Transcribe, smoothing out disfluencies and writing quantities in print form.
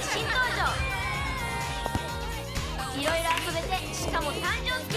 新登場。いろいろ遊べて、しかも誕生付き